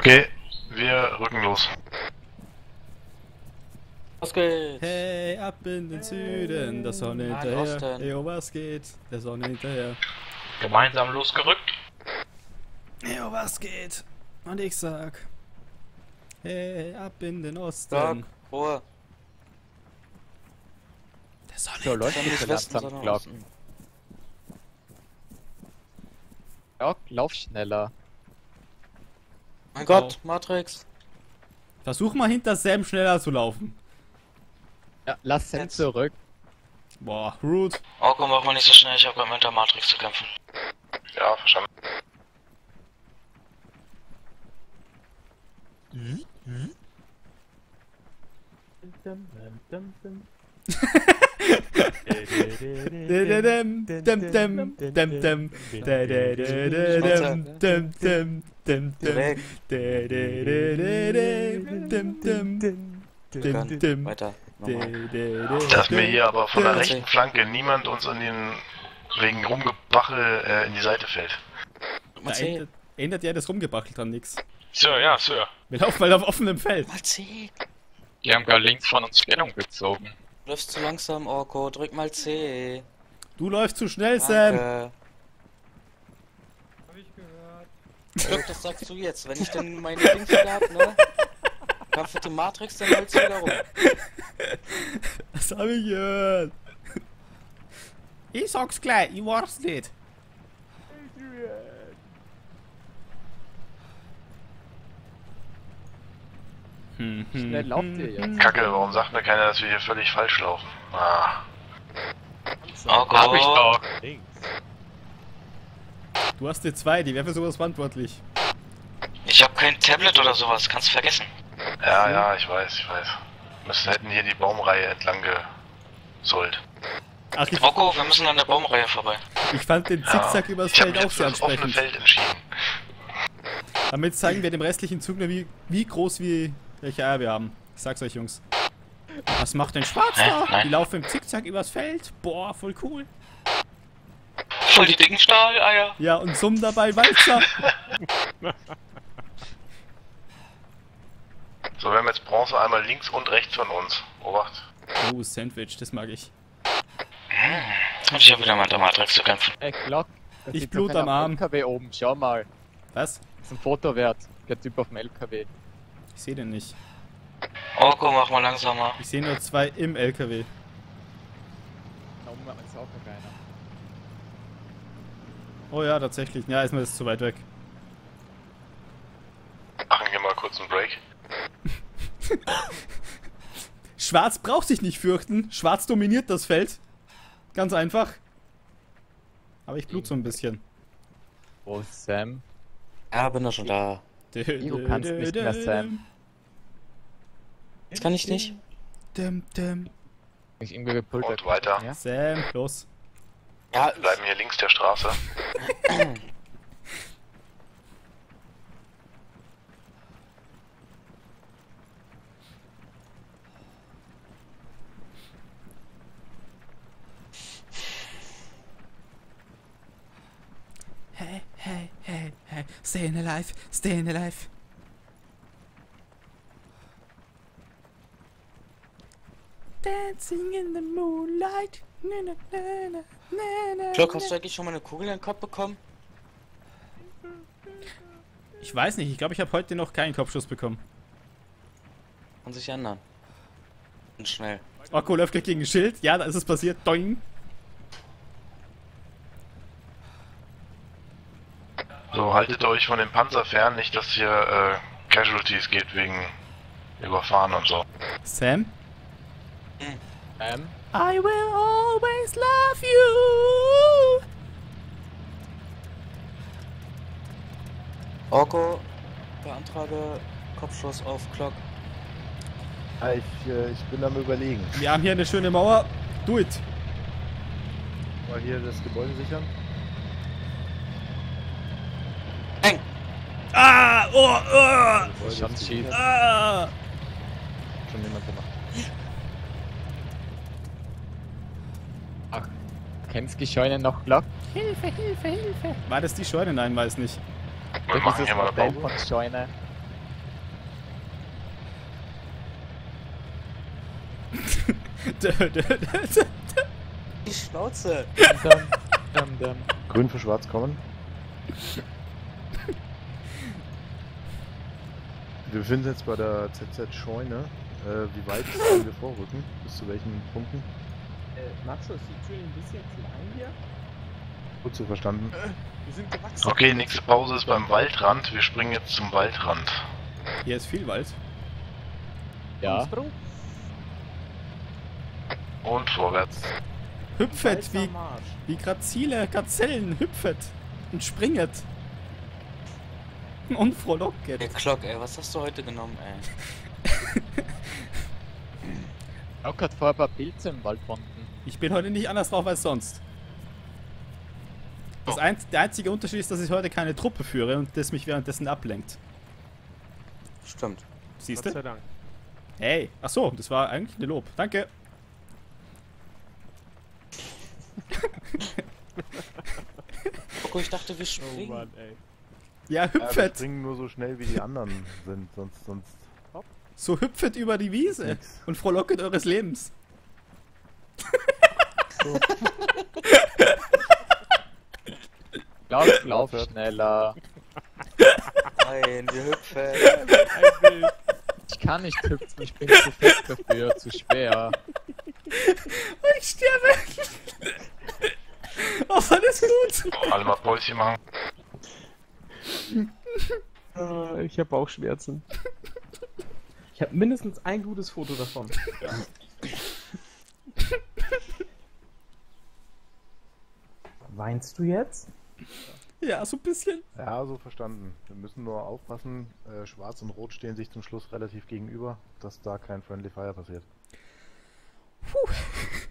Okay, wir rücken los. Was geht? Hey, ab in den Süden, der Sonne Nein, hinterher. Osten. Eyo, was geht? Der Sonne hinterher. Gemeinsam losgerückt. Eyo, was geht? Und ich sag, hey, ab in den Osten. Sag, Ruhe. Der Sonne So, läuft Dann nicht nicht so Westen, langsam, sondern Glock. Osten. Glock, lauf schneller. Mein Gott, Matrix. Versuch mal hinter Sam schneller zu laufen. Ja, lass Sam Jetzt. zurück. Boah, rude. Oh, komm, mach mal nicht so schnell, ich hab gerade mit der Matrix zu kämpfen. Ja, verstanden. Weiter. Dass mir hier aber von der rechten Flanke niemand uns in den wegen Rumgebachel in die Seite fällt. Da ändert ja das Rumgebachelt an nix. Sir, ja, Sir. Wir laufen mal auf offenem Feld. Mal C. Die haben gar links von uns Stellung bezogen. Du läufst zu langsam, Orko. Drück mal C. Du läufst zu schnell, Sam. Danke. Glück, das sagst du jetzt. Wenn ich denn meine Dings wieder hab, ne? Kampf mit dem Matrix, dann holst du wieder rum. Das hab ich gehört. Ich sag's gleich, ich war's nicht. Schnell lauft ihr jetzt. Kacke, warum sagt mir keiner, dass wir hier völlig falsch laufen? Ah. Orko. Hab ich doch. Du hast die zwei, die wäre für sowas verantwortlich. Ich hab kein Tablet oder sowas, kannst vergessen. Ja, ja, ich weiß. Wir hätten hier die Baumreihe entlang gesollt. Ach, Orko, wir müssen an der Baumreihe vorbei. ich fand den Zickzack übers Ich habe Feld mich auch jetzt sehr für das offene ansprechend. Feld entschieden. Damit zeigen wir dem restlichen Zug nur, wie groß welche Eier wir haben. Ich sag's euch, Jungs. Was macht denn Schwarz da? Nein. Die laufen im Zickzack übers Feld. Boah, voll cool. Voll die dicken Stahleier. Ja, und summen dabei Walzer. So, wir haben jetzt Bronze einmal links und rechts von uns. Obacht. Oh, Sandwich, das mag ich. Hab ich ja wieder mit der Matrix zu kämpfen. Ey, Glock. da Ich sitzt blut noch einer am Arm. LKW oben, schau mal. Was? Das ist ein Foto wert. Der Typ auf dem LKW. Ich sehe den nicht. Orko, mach mal langsamer. Ich sehe nur zwei im LKW. Da oben ist auch noch einer. Oh ja, tatsächlich. Ja, ist mir das zu weit weg. Machen wir mal kurz einen Break. Schwarz braucht sich nicht fürchten. Schwarz dominiert das Feld. Ganz einfach. Aber ich blut so ein bisschen. Wo ist Sam? Ja, bin doch schon da. Du kannst nicht mehr, Sam. Das kann ich nicht. Ich irgendwie gepult. Und weiter. Ja? Sam, los. Ja, Wir bleiben hier links der Straße. Hey, hey, hey, hey. Staying alive, staying alive. Dancing in the moonlight. Na, na, na, na, na, na, Glück, hast du eigentlich schon mal eine Kugel in den Kopf bekommen? Ich weiß nicht, ich glaube, ich habe heute noch keinen Kopfschuss bekommen. Kann sich ändern. Und schnell. Orko läuft gleich gegen ein Schild. Ja, da ist es passiert. Doing. So, haltet euch von dem Panzer fern, nicht dass hier Casualties geht wegen Überfahren und so. Sam? Sam? I will always love you. Orko, beantrage Kopfschuss auf Glock. Ich bin am Überlegen. Wir haben hier eine schöne Mauer. Do it. Mal hier das Gebäude sichern. Eng! Ah! Oh! Oh! Schon schief. Ah! Schon jemand gemacht. Ach, kennst die Scheune noch, Glock? Hilfe, Hilfe, Hilfe! War das die Scheune? Nein, weiß nicht. Wir machen hier mal eine Modell Pause. von Scheune. Die Schnauze. Grün für schwarz kommen. Wir befinden uns jetzt bei der ZZ-Scheune. Wie weit sollen wir vorrücken? Bis zu welchen Punkten? Nacho, ist die Tür ein bisschen klein hier? Gut so verstanden. Wir sind gewachsen. Okay, nächste Pause ist beim Waldrand. Wir springen jetzt zum Waldrand. Hier ist viel Wald. Ja. Und vorwärts. Hüpfet wie grazile Gazellen, hüpfet und springet. Und frohlocket. Der Glock, ey, was hast du heute genommen, ey? Auch gerade vorher ein paar Pilze im Wald fanden. Ich bin heute nicht anders drauf als sonst. Der einzige Unterschied ist, dass ich heute keine Truppe führe und das mich währenddessen ablenkt. Stimmt. Siehst Gott du? sei Dank. Hey, ach so, das war eigentlich ein Lob. Danke. Coco, ich dachte, wir springen. Oh Mann, ey. Ja, Ja, wir hüpfet. springen nur so schnell wie die anderen sind, sonst So hüpfet über die Wiese nix. und frohlocket eures Lebens. Lauf schneller. Nein, wir hüpfen. Ein Bild. Ich kann nicht hüpfen, ich bin zu fett dafür, zu schwer. Ich sterbe. Oh, alles gut. Alle mal Päuschen machen. Ich habe Bauchschmerzen. Ich habe mindestens ein gutes Foto davon. Weinst du jetzt? Ja, so ein bisschen. Ja, so verstanden. Wir müssen nur aufpassen, Schwarz und Rot stehen sich zum Schluss relativ gegenüber, dass da kein Friendly Fire passiert. Puh.